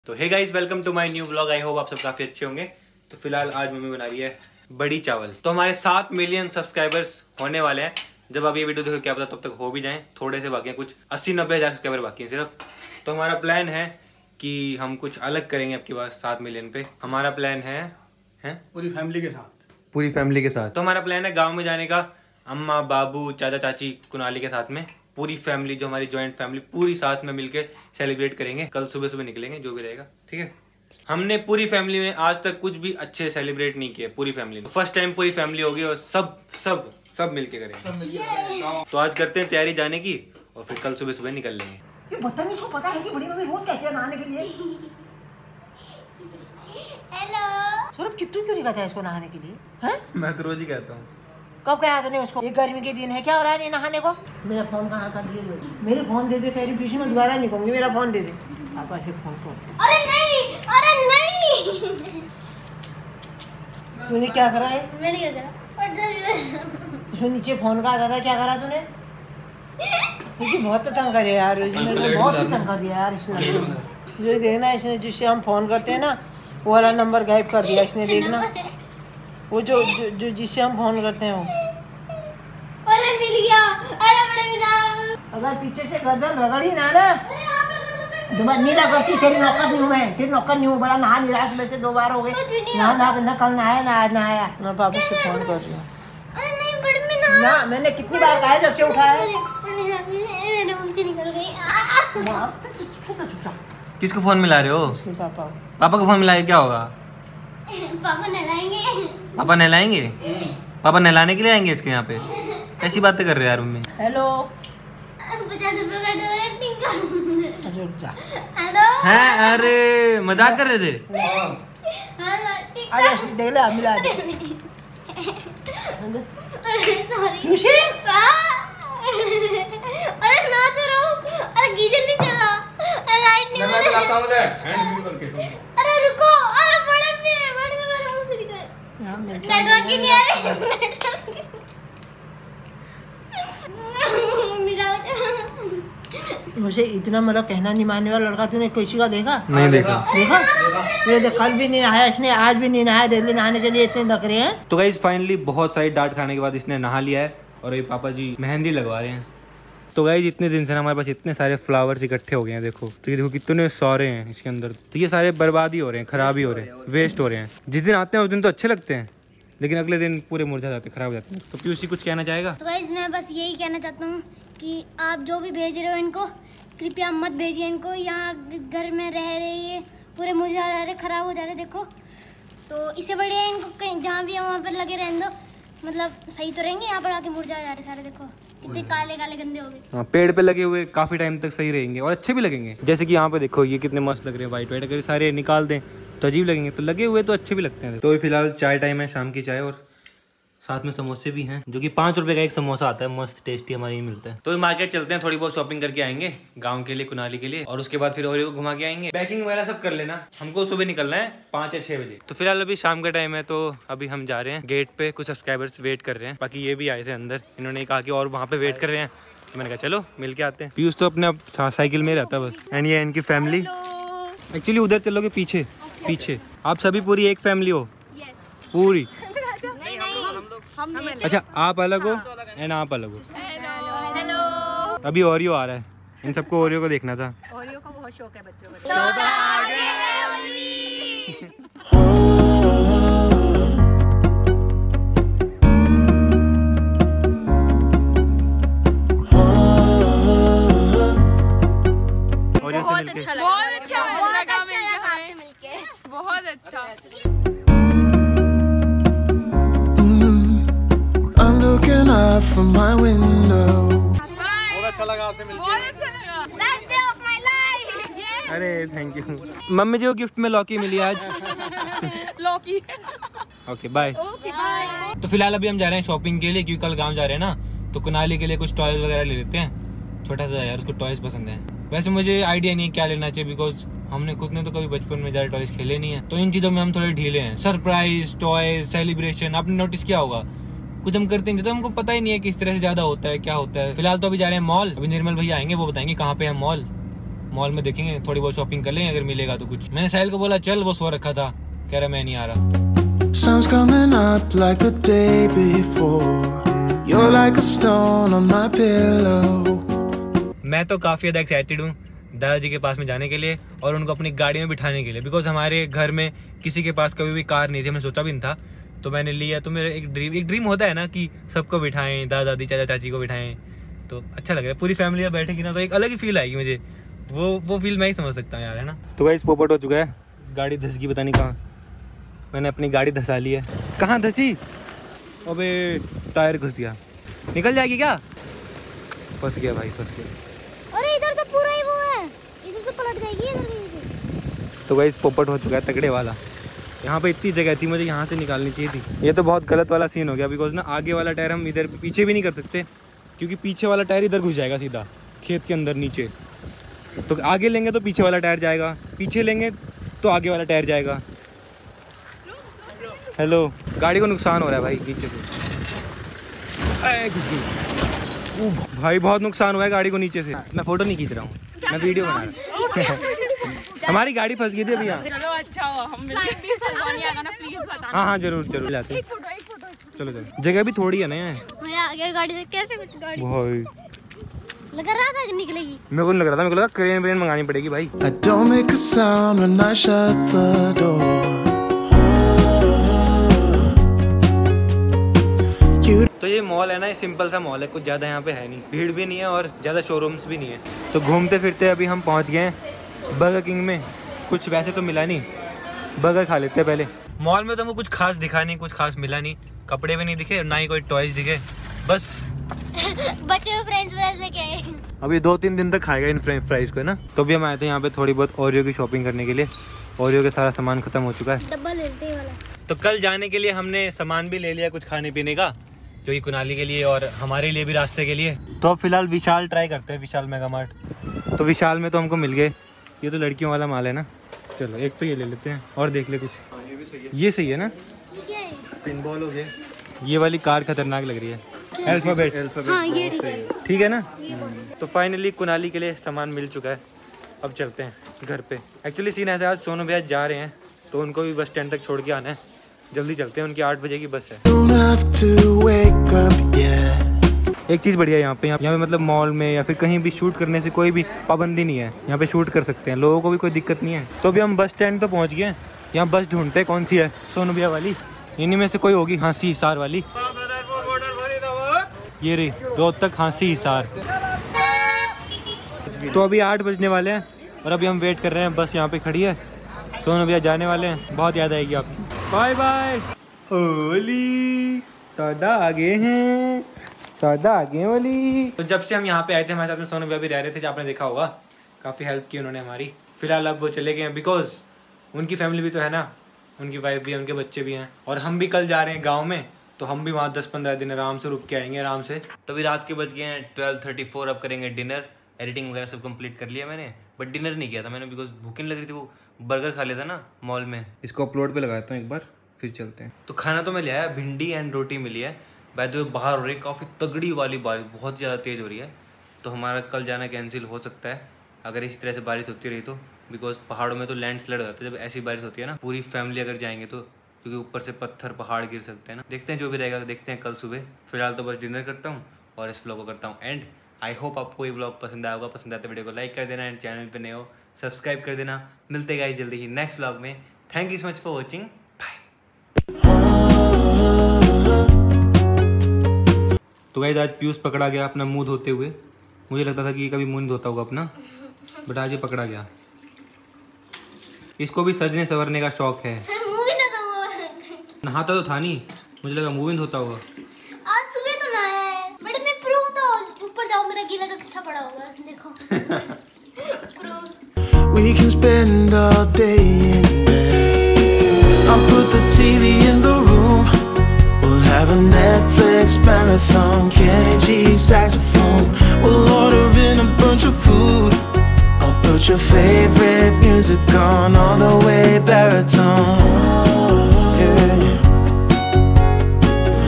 तो hey guys, welcome to my new blog. I hope आप सब काफी अच्छे होंगे। तो फिलहाल आज मम्मी बना रही है बड़ी चावल। तो हमारे 7 मिलियन सब्सक्राइबर्स होने वाले हैं। जब आप ये वीडियो देखो क्या पता तब तक हो भी जाएं, थोड़े से बाकी हैं, कुछ 80-90 हज़ार सब्सक्राइबर बाकी हैं सिर्फ। तो हमारा प्लान है कि हम कुछ अलग करेंगे आपके पास 7 मिलियन पे। हमारा प्लान है पूरी फैमिली के साथ। तो हमारा प्लान है गाँव में जाने का, अम्मा बाबू चाचा चाची कुनाली के साथ में। पूरी फैमिली, जो हमारी जॉइंट फैमिली, पूरी साथ में मिलके सेलिब्रेट करेंगे। कल सुबह सुबह निकलेंगे, जो भी रहेगा, ठीक है। हमने पूरी फैमिली में आज तक कुछ भी अच्छे सेलिब्रेट नहीं किए पूरी फैमिली में। फर्स्ट टाइम पूरी फैमिली होगी और सब मिलके करेंगे। तो आज करते हैं तैयारी जाने की और फिर कल सुबह सुबह निकल लेंगे। ये बदतमीज को पता है कि बड़ी मम्मी रोज कहती है नहाने के लिए। हेलो सौरभ, चित्तू क्यों नहीं कहता है इसको नहाने के लिए? हैं? मैं तो रोज ही कहता हूँ। कब कहा तूने उसको? एक गर्मी के दिन है, क्या हो रहा है नहीं नहाने को? मेरा फोन कहाँ कर दिए? मेरे फोन दे दे, तेरी पीछे में दोबारा नहीं कहूँगी। मेरा फोन दे दे, पापा से फोन कर। अरे नहीं तूने क्या करा है? मैंने क्या करा? इसमें नीचे फोन का आता था, क्या करा तूने? मुझे बहुत तंग करे यार, मेरे को बहुत ही तंग कर दिया यार इसने। जो देखना इसने, जिससे हम फोन करते हैं ना, वो वाला नंबर गायब कर दिया इसने। देखना वो जो जिससे हम फोन करते हैं वो। अरे मिल गया। अरे बड़े बिना, अगर पीछे से गर्दन रगड़ी ना दोबारा नीला करती, तेरी नौकर नहीं हूँ मैं, तेरी नौकर नहीं हूँ। बड़ा नहा निराश में से 2 बार हो गए। ना कल नहाया ना आज नहाया। मैं पापा से फोन कर दिया। अरे नहीं बड़े बिना ना, मैंने कितनी बार कहा है जब से उठाया। मेरे मुंह से निकल गई। किसको फोन मिला रहे हो? पापा को फोन मिला के क्या होगा? पापा नहलाएंगे। पापा नहलाएंगे? पापा नहलाने के लिए आएंगे इसके यहाँ पे? ऐसी बातें कर रहे हैं यार मम्मी। हेलो, 50 रुपए का डोनेट। रुक जा। हेलो हैं? अरे मजाक कर रहे थे? आज देख ले, मिला दे। सॉरी खुशी, अरे ना चलो। अरे गीजर नहीं चला। लाइट नहीं अरे रुको। अरे बड़े मेरे मुंह से निकल। नेटवर्क ही नहीं आ रही। मुझे इतना मतलब कहना नहीं मानने वाला लड़का तूने किसी का देखा? नहीं देखा। देखा? कल भी नहीं नहाया इसने, आज भी नहीं नहाया। दिल्ली नहाने के लिए इतने लग रहे हैं। तो गाइस फाइनली बहुत सारी डांट खाने के बाद इसने नहा लिया है और ये पापा जी मेहंदी लगवा रहे हैं। तो गाइस इतने दिन से ना हमारे पास इतने सारे फ्लावर्स इकट्ठे हो गए हैं। देखो तो ये देखो कितने सारे हैं इसके अंदर। तो ये सारे बर्बाद ही हो रहे हैं, खराब ही हो रहे हैं, वेस्ट हो रहे हैं। जिस दिन आते हैं उस दिन तो अच्छे लगते हैं, लेकिन अगले दिन पूरे मुरझा जाते हैं, खराब हो जाते हैं। तो पीयूसी कुछ कहना चाहेगा? तो गाइस मैं बस यही कहना चाहता हूँ कि आप जो भी भेज रहे हो इनको कृपया मत भेजिए। इनको यहाँ घर में रह रही है, पूरे मुरझा जा रहे, खराब हो जा रहे। देखो तो इससे बढ़िया इनको कहीं जहाँ भी है वहाँ पर लगे रहने दो, मतलब सही तो रहेंगे। यहाँ पर आके मुरझा जा रहे सारे। देखो इतने काले काले गंदे हो गए। हाँ, पेड़ पे लगे हुए काफी टाइम तक सही रहेंगे और अच्छे भी लगेंगे। जैसे कि यहाँ पे देखो ये कितने मस्त लग रहे हैं, वाइट वाइट। अगर सारे निकाल दें तो अजीब लगेंगे, तो लगे हुए तो अच्छे भी लगते हैं। तो फिलहाल चाय टाइम है, शाम की चाय, और साथ में समोसे भी हैं, जो कि 5 रुपए का एक समोसा आता है, मस्त टेस्टी हमारे ही मिलता है। तो मार्केट चलते हैं, थोड़ी बहुत शॉपिंग करके आएंगे गांव के लिए, कुनाली के लिए, और उसके बाद फिर ओरियो को घुमा के आएंगे। पैकिंग वगैरह सब कर लेना, हमको सुबह निकलना है 5 या 6 बजे। तो फिलहाल अभी शाम का टाइम है, तो अभी हम जा रहे हैं गेट पे। कुछ सब्सक्राइबर्स वेट कर रहे हैं, बाकी ये भी आए थे अंदर। इन्होंने कहा कि और वहाँ पे वेट कर रहे हैं, तो मैंने कहा चलो मिल के आते हैं। पीयूष तो अपने साइकिल में रहता है बस। एंड ये इनकी फैमिली। एक्चुअली उधर चलोगे पीछे पीछे। आप सभी पूरी एक फैमिली हो? पूरी? अच्छा, आप अलग हो एंड आप अलग हो। हेलो। अभी ओरियो आ रहा है, इन सबको ओरियो को देखना था। ओरियो का बहुत शौक है बच्चों को। ओरियो से मिलके बहुत अच्छा। I'm looking out from my window. बहुत अच्छा लगा आपसे मिलकर। बहुत अच्छा लगा। Last day of my life. अरे थैंक यू। मम्मी जी को गिफ्ट में लौकी मिली आज। लौकी। Okay bye. तो फिलहाल अभी हम जा रहे हैं शॉपिंग के लिए, क्योंकि कल गांव जा रहे हैं ना, तो कुनाली के लिए कुछ टॉयज वगैरह ले लेते हैं। छोटा सा यार, उसको टॉयज पसंद है। वैसे मुझे आइडिया नहीं है क्या लेना चाहिए, बिकॉज हमने खुद ने तो कभी बचपन में ज़्यादा टॉयज खेले नहीं है, तो इन चीज़ों में हम थोड़े ढीले हैं। सरप्राइज, टॉयज, सेलिब्रेशन, आपने नोटिस किया होगा कुछ हम करते हैं तो हमको पता ही नहीं है किस तरह से ज्यादा होता है, क्या होता है। फिलहाल तो अभी जा रहे हैं मॉल। अभी निर्मल भैया आएंगे, वो बताएंगे कहाँ पे है मॉल। मॉल में देखेंगे, थोड़ी बहुत शॉपिंग कर लेंगे अगर मिलेगा तो कुछ। मैंने साहिल को बोला चल, वो सो रखा था, कह रहा मैं नहीं आ रहा। Sun's coming up like the day before. You're like a stone on my pillow. मैं तो काफ़ी ज़्यादा एक्साइटेड हूँ दादाजी के पास में जाने के लिए और उनको अपनी गाड़ी में बिठाने के लिए, बिकॉज हमारे घर में किसी के पास कभी भी कार नहीं थी, हमने सोचा भी नहीं था, तो मैंने लिया। तो मेरा एक ड्रीम होता है ना कि सबको बिठाएं, दादा दादी चाचा चाची को बिठाएं, तो अच्छा लग रहा है। पूरी फैमिली बैठेगी ना तो एक अलग ही फील आएगी मुझे, वो फील मैं ही समझ सकता हूँ यार, है ना। तो गाइस पोपट हो चुका है, गाड़ी धस गई पता नहीं कहाँ, मैंने अपनी गाड़ी धसा ली है। कहाँ धसी? अबे टायर घुस गया, निकल जाएगी क्या? फंस गया भाई, फंस गया। अरे इधर तो पूरा ही वो है, इधर तो पलट जाएगी इधर। तो गाइस पोपट हो चुका है तगड़े वाला। यहाँ पे इतनी जगह थी, मुझे यहाँ से निकालनी चाहिए थी। ये तो बहुत गलत वाला सीन हो गया, बिकॉज ना आगे वाला टायर हम इधर पीछे भी नहीं कर सकते, क्योंकि पीछे वाला टायर इधर घुस जाएगा सीधा खेत के अंदर नीचे। तो आगे लेंगे तो पीछे वाला टायर जाएगा, पीछे लेंगे तो आगे वाला टायर जाएगा। हेलो, गाड़ी को नुकसान हो रहा है भाई नीचे से। भाई बहुत नुकसान हुआ है गाड़ी को नीचे से। मैं फोटो नहीं खींच रहा हूँ, मैं वीडियो बना रहा हूँ। हमारी गाड़ी फंस गई थी अभी यहाँ। चलो अच्छा हुआ हम मिलके, प्लीज सलमानी आगा ना, प्लीज बताना। हाँ हाँ जरूर जरूर जाते हैं। एक फोटो। चलो चलो, जगह भी थोड़ी है ना यहाँ। भैया आगे गाड़ी से कैसे कुछ गाड़ी भाई लगा रहा था कि निकलेगी। मेरे को नहीं लग रहा था, मेरे को लगा क्रेन व्रेन मंगानी पड़ेगी भाई। I don't make a sound when I shut the door. तो ये मॉल है ना, ये सिंपल सा मॉल है, कुछ ज़्यादा यहाँ पे है नहीं, भीड़ भी नहीं है और ज़्यादा शोरूम्स भी नहीं है। तो घूमते फिरते अभी हम पहुँच गए हैं बर्गर किंग में। कुछ वैसे तो मिला नहीं, बर्गर खा लेते हैं पहले। मॉल में तो हमको कुछ खास दिखा नहीं, कुछ खास मिला नहीं, कपड़े भी नहीं दिखे, ना ही कोई टॉयज दिखे, बस बच्चे फ्रेंच फ्राइज लेके आए। अभी 2-3 दिन तक खाएगा इन फ्रेंच फ्राइज को ना। तो भी हम आए थे यहाँ पे थोड़ी बहुत ओरियो की शॉपिंग करने के लिए। ओरियो का सारा सामान खत्म हो चुका है, डब्बा लेते ही वाला। तो कल जाने के लिए हमने सामान भी ले लिया कुछ खाने पीने का, जो कि कुनाली के लिए और हमारे लिए भी रास्ते के लिए। तो अब फिलहाल विशाल ट्राई करते हैं, विशाल मेगा मार्ट। तो विशाल में तो हमको मिल गए, ये तो लड़कियों वाला माल है ना। चलो एक तो ये ले लेते हैं और देख ले कुछ। ये सही है ना, पिनबॉल हो गया, ये वाली कार खतरनाक लग रही है, अल्फाबेट। हाँ ये ठीक है। ठीक है ना। तो फाइनली कुनाली के लिए सामान मिल चुका है, अब चलते हैं घर पे। एक्चुअली सीन ऐसा है, आज सोनू भैया जा रहे हैं तो उनको भी बस स्टैंड तक छोड़ के आना है, जल्दी चलते हैं, उनकी 8 बजे की बस है। Don't have to wake up yet. एक चीज़ बढ़िया है यहाँ पे मतलब मॉल में या फिर कहीं भी शूट करने से कोई भी पाबंदी नहीं है, यहाँ पे शूट कर सकते हैं, लोगों को भी कोई दिक्कत नहीं है। तो अभी हम बस स्टैंड तो पहुँच गए हैं, यहाँ बस ढूंढते हैं कौन सी है, सोनू भैया वाली, इन्हीं में से कोई होगी, हाँसी हिसार वाली। ये रही रोहतक हाँसी हिसार। तो अभी 8 बजने वाले हैं और अभी हम वेट कर रहे हैं, बस यहाँ पे खड़ी है, सोनू भैया जाने वाले हैं, बहुत याद आएगी आपकी। Bye bye. ओली सादा आगे हैं, सादा आगे वाली। तो जब से हम यहाँ पे आए थे हमारे साथ में सोनू भैया भी रह रहे थे, आपने देखा होगा, काफ़ी हेल्प की उन्होंने हमारी। फिलहाल अब वो चले गए हैं, बिकॉज उनकी फैमिली भी तो है ना, उनकी वाइफ भी है, उनके बच्चे भी हैं, और हम भी कल जा रहे हैं गाँव में, तो हम भी वहाँ 10-15 दिन आराम से रुक के आएंगे आराम से। तो अभी रात के बज गए हैं 12:34, अब करेंगे डिनर। एडिटिंग वगैरह सब कंप्लीट कर लिया मैंने, बट डिनर नहीं किया था मैंने, बिकॉज भूख नहीं लग रही थी, वो बर्गर खा लिया था ना मॉल में। इसको अपलोड पे लगाता हूँ एक बार, फिर चलते हैं। तो खाना तो मैं ले आया, भिंडी एंड रोटी मिली है। बाय द वे बाहर हो रही है काफ़ी तगड़ी वाली बारिश, बहुत ज़्यादा तेज़ हो रही है, तो हमारा कल जाना कैंसिल हो सकता है अगर इसी तरह से बारिश होती रही तो, बिकॉज पहाड़ों में तो लैंडस्लाइड हो जाता है जब ऐसी बारिश होती है ना, पूरी फैमिली अगर जाएंगे तो, क्योंकि ऊपर से पत्थर पहाड़ गिर सकते हैं ना। देखते हैं जो भी रहेगा, देखते हैं कल सुबह। फिलहाल तो बस डिनर करता हूँ और इस व्लॉग को करता हूँ एंड। आई होप आपको ये व्लॉग पसंद आया होगा, पसंद आते वीडियो को लाइक कर देना एंड चैनल पे नए हो सब्सक्राइब कर देना। मिलते गाइस जल्दी ही नेक्स्ट व्लॉग में। Thank you so much for watching, bye. तो गाइस आज पीयूष पकड़ा गया अपना मुंह धोते हुए, मुझे लगता था कि कभी मुंह नहीं धोता होगा अपना, बट आज ये पकड़ा गया। इसको भी सजने संवरने का शौक है। नहाता तो था नहीं, मुझे लगा मुंह नहीं धोता होगा। आज सुबह तो नहाया है, बट मैं प्रूफ तो ऊपर जाओ, मेरा गीला का अच्छा पड़ा होगा, देखो। We can spend all day in bed. I'll put the TV in the room. We'll have a Netflix marathon. Kenny G saxophone. We'll order in a bunch of food. I'll put your favorite music on all the way baritone.